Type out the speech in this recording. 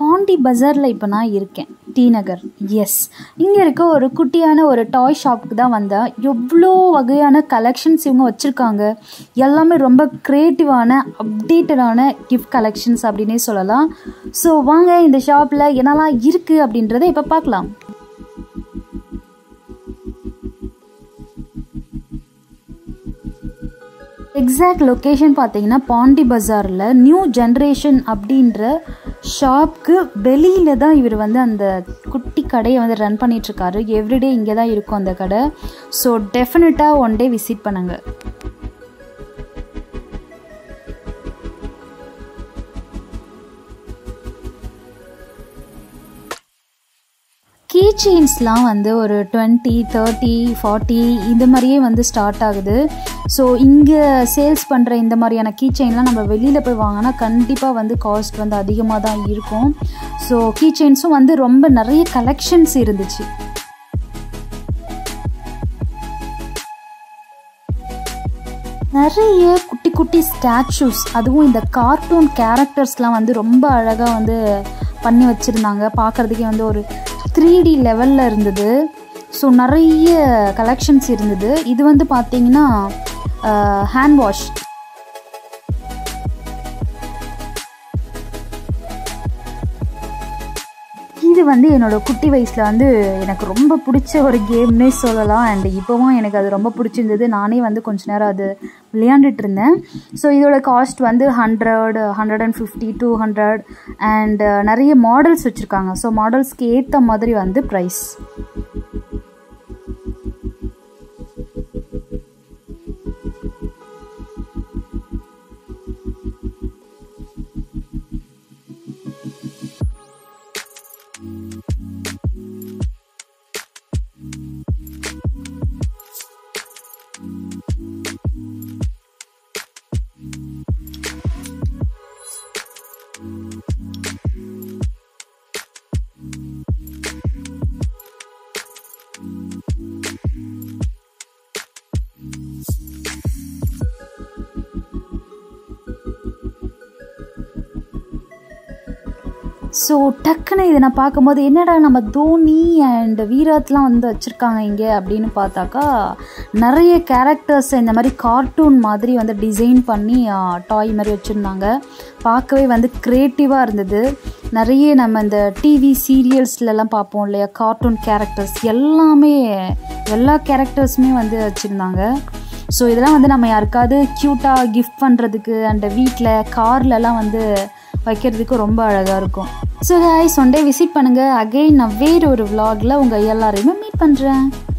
pondy bazaarல இப்போ நான் இருக்கேன். tnagar. எஸ், இங்கே இருக்க ஒரு குட்டியான ஒரு டாய் ஷாப்புக்கு தான் வந்தேன். எவ்வளோ வகையான கலெக்ஷன்ஸ் இவங்க வச்சுருக்காங்க. எல்லாமே ரொம்ப க்ரியேட்டிவான அப்டேட்டடான கிஃப்ட் கலெக்ஷன்ஸ் அப்படின்னே சொல்லலாம். ஸோ வாங்க இந்த ஷாப்பில் என்னெல்லாம் இருக்குது அப்படின்றத இப்போ பார்க்கலாம். எக்ஸாக்ட் லொக்கேஷன் பார்த்தீங்கன்னா pondy bazaarல நியூ ஜென்ரேஷன் அப்படின்ற ஷாப்க்கு வெளியில் தான் இவர் வந்து அந்த குட்டி கடையை வந்து ரன் பண்ணிகிட்ருக்காரு. எவ்ரிடே இங்கே தான் இருக்கும் அந்த கடை. ஸோ டெஃபினட்டாக ஒன் டே விசிட் பண்ணுங்க. கீ செயின்ஸ்லாம் வந்து ஒரு 20, 30, 40 இந்த மாதிரியே வந்து ஸ்டார்ட் ஆகுது. ஸோ இங்கே சேல்ஸ் பண்ணுற இந்த மாதிரியான கீ செயின்லாம் நம்ம வெளியில் போய் வாங்கினா கண்டிப்பாக வந்து காஸ்ட் வந்து அதிகமாக தான் இருக்கும். ஸோ கீ செயின்ஸும் வந்து ரொம்ப நிறைய கலெக்ஷன்ஸ் இருந்துச்சு. நிறைய குட்டி குட்டி ஸ்டாச்சூஸ், அதுவும் இந்த கார்ட்டூன் கேரக்டர்ஸ்லாம் வந்து ரொம்ப அழகாக வந்து பண்ணி வச்சுருந்தாங்க. பார்க்குறதுக்கே வந்து ஒரு 3D லெவலில் இருந்தது. ஸோ நிறைய கலெக்ஷன்ஸ் இருந்தது. இது வந்து பார்த்திங்கன்னா ஹேண்ட் வாஷ். இது வந்து என்னோடய குட்டி வயசில் வந்து எனக்கு ரொம்ப பிடிச்ச ஒரு கேம்னே சொல்லலாம். அண்ட் இப்போவும் எனக்கு அது ரொம்ப பிடிச்சிருந்தது. நானே வந்து கொஞ்ச நேரம் அது விளையாண்டுட்டு இருந்தேன். ஸோ இதோட காஸ்ட் வந்து 100, 150, 200 அண்ட் நிறைய மாடல்ஸ் வச்சுருக்காங்க. ஸோ மாடல்ஸ்க்கு ஏற்ற மாதிரி வந்து ப்ரைஸ். ஸோ டக்குன்னு இதை நான் பார்க்கும்போது என்னடா நம்ம தோனி அண்ட் வீராத்லாம் வந்து வச்சுருக்காங்க இங்கே அப்படின்னு பார்த்தாக்கா நிறைய கேரக்டர்ஸ் இந்த மாதிரி கார்ட்டூன் மாதிரி வந்து டிசைன் பண்ணி டாய் மாதிரி வச்சுருந்தாங்க. பார்க்கவே வந்து க்ரியேட்டிவாக இருந்தது. நிறைய நம்ம இந்த டிவி சீரியல்ஸ்லலாம் பார்ப்போம் இல்லையா, கார்ட்டூன் கேரக்டர்ஸ் எல்லாமே, எல்லா கேரக்டர்ஸுமே வந்து வச்சுருந்தாங்க. ஸோ இதெல்லாம் வந்து நம்ம யாருக்காவது க்யூட்டாக கிஃப்ட் பண்ணுறதுக்கு அண்ட் வீட்டில் கார்லலாம் வந்து வைக்கிறதுக்கு ரொம்ப அழகாக இருக்கும். So guys one day visit பண்ணுங்கள். அகைன் நான் வேறு ஒரு vlogல உங்கள் எல்லாரையுமே மீட் பண்ணுறேன்.